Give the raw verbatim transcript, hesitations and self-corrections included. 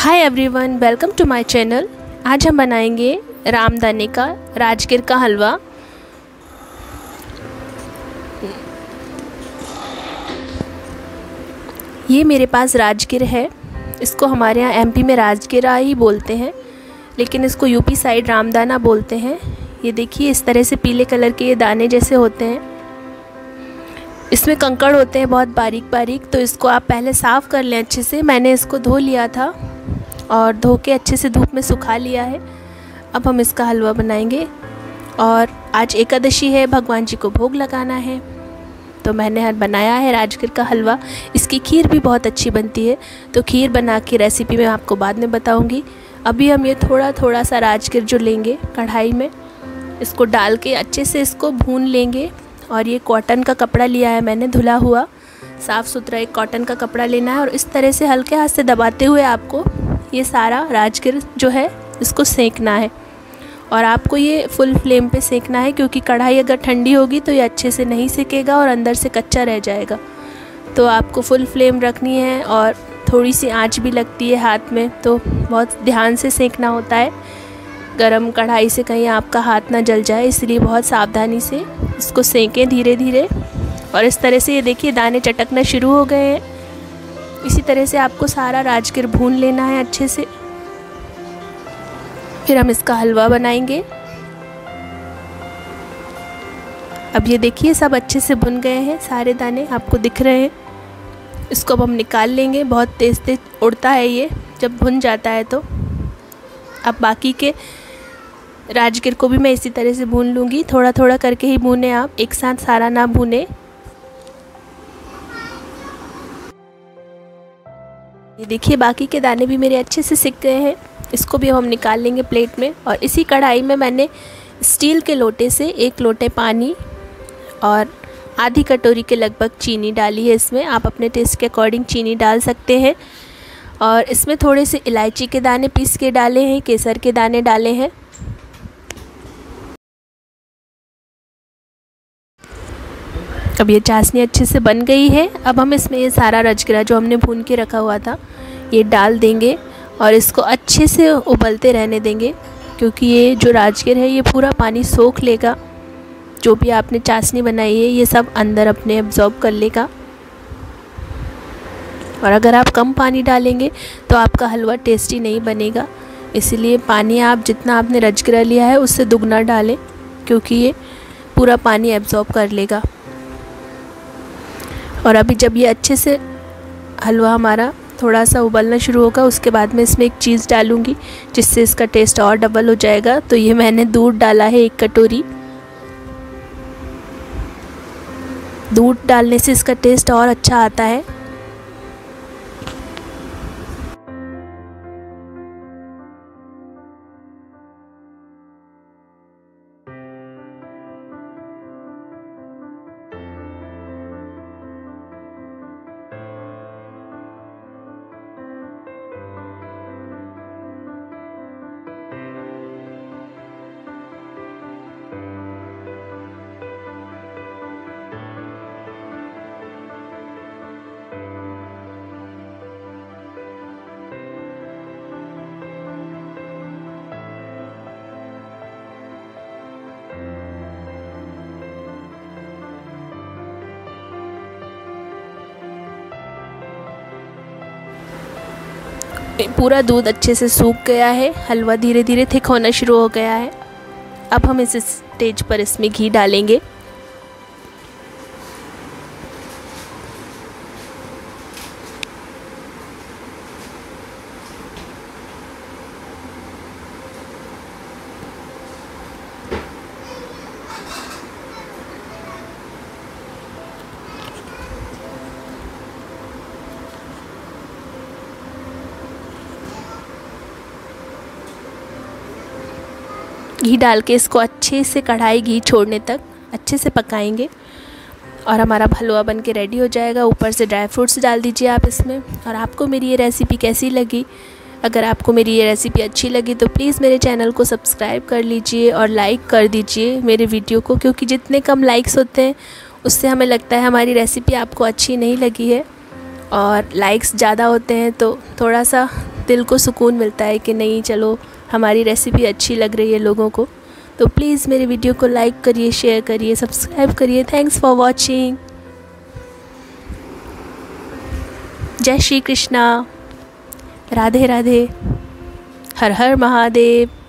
Hi everyone, welcome to my channel. आज हम बनाएंगे रामदाने का राजगिर का हलवा। ये मेरे पास राजगिर है। इसको हमारे यहाँ एमपी में राजगिरा ही बोलते हैं, लेकिन इसको यूपी साइड रामदाना बोलते हैं। ये देखिए, इस तरह से पीले कलर के ये दाने जैसे होते हैं। इसमें कंकड़ होते हैं बहुत बारीक बारीक, तो इसको आप पहले साफ़ कर लें अच्छे से। मैंने इसको धो लिया था और धो के अच्छे से धूप में सुखा लिया है। अब हम इसका हलवा बनाएंगे। और आज एकादशी है, भगवान जी को भोग लगाना है, तो मैंने बनाया है राजगिर का हलवा। इसकी खीर भी बहुत अच्छी बनती है, तो खीर बना के रेसिपी मैं आपको बाद में बताऊंगी। अभी हम ये थोड़ा थोड़ा सा राजगिर जो लेंगे कढ़ाई में, इसको डाल के अच्छे से इसको भून लेंगे। और ये कॉटन का कपड़ा लिया है मैंने, धुला हुआ साफ़ सुथरा एक कॉटन का कपड़ा लेना है। और इस तरह से हल्के हाथ से दबाते हुए आपको ये सारा राजगिर जो है इसको सेंकना है। और आपको ये फुल फ्लेम पे सेंकना है, क्योंकि कढ़ाई अगर ठंडी होगी तो ये अच्छे से नहीं सेकेगा और अंदर से कच्चा रह जाएगा। तो आपको फुल फ्लेम रखनी है और थोड़ी सी आंच भी लगती है हाथ में, तो बहुत ध्यान से सेंकना होता है। गरम कढ़ाई से कहीं आपका हाथ ना जल जाए, इसलिए बहुत सावधानी से इसको सेंकें धीरे धीरे। और इस तरह से ये देखिए दाने चटकना शुरू हो गए हैं। इसी तरह से आपको सारा राजगिर भून लेना है अच्छे से। फिर हम इसका हलवा बनाएंगे। अब ये देखिए सब अच्छे से भुन गए हैं, सारे दाने आपको दिख रहे हैं। इसको अब हम निकाल लेंगे। बहुत तेज़ तेज़ उड़ता है ये जब भुन जाता है। तो अब बाकी के राजगिर को भी मैं इसी तरह से भून लूँगी। थोड़ा थोड़ा करके ही भूने आप, एक साथ सारा ना भूने। ये देखिए बाकी के दाने भी मेरे अच्छे से सिक गए हैं। इसको भी हम निकाल लेंगे प्लेट में। और इसी कढ़ाई में मैंने स्टील के लोटे से एक लोटे पानी और आधी कटोरी के लगभग चीनी डाली है। इसमें आप अपने टेस्ट के अकॉर्डिंग चीनी डाल सकते हैं। और इसमें थोड़े से इलायची के दाने पीस के डाले हैं, केसर के दाने डाले हैं। अब ये चाशनी अच्छे से बन गई है। अब हम इसमें ये सारा राजगिरा जो हमने भून के रखा हुआ था ये डाल देंगे और इसको अच्छे से उबलते रहने देंगे, क्योंकि ये जो राजगिर है ये पूरा पानी सोख लेगा। जो भी आपने चाशनी बनाई है ये सब अंदर अपने एब्जॉर्ब कर लेगा। और अगर आप कम पानी डालेंगे तो आपका हलवा टेस्टी नहीं बनेगा। इसलिए पानी आप जितना आपने राजगिरा लिया है उससे दुगना डालें, क्योंकि ये पूरा पानी एब्जॉर्ब कर लेगा। और अभी जब ये अच्छे से हलवा हमारा थोड़ा सा उबलना शुरू होगा, उसके बाद में इसमें एक चीज़ डालूँगी जिससे इसका टेस्ट और डबल हो जाएगा। तो ये मैंने दूध डाला है एक कटोरी। दूध डालने से इसका टेस्ट और अच्छा आता है। पूरा दूध अच्छे से सूख गया है, हलवा धीरे धीरे थिक होना शुरू हो गया है। अब हम इस स्टेज पर इसमें घी डालेंगे। घी डाल के इसको अच्छे से कढ़ाई घी छोड़ने तक अच्छे से पकाएंगे और हमारा हलवा बन के रेडी हो जाएगा। ऊपर से ड्राई फ्रूट्स डाल दीजिए आप इसमें। और आपको मेरी ये रेसिपी कैसी लगी? अगर आपको मेरी ये रेसिपी अच्छी लगी तो प्लीज़ मेरे चैनल को सब्सक्राइब कर लीजिए और लाइक कर दीजिए मेरे वीडियो को, क्योंकि जितने कम लाइक्स होते हैं उससे हमें लगता है हमारी रेसिपी आपको अच्छी नहीं लगी है। और लाइक्स ज़्यादा होते हैं तो थोड़ा सा दिल को सुकून मिलता है कि नहीं चलो हमारी रेसिपी अच्छी लग रही है लोगों को। तो प्लीज़ मेरे वीडियो को लाइक करिए, शेयर करिए, सब्सक्राइब करिए। Thanks for watching. जय श्री कृष्णा, राधे राधे, हर हर महादेव।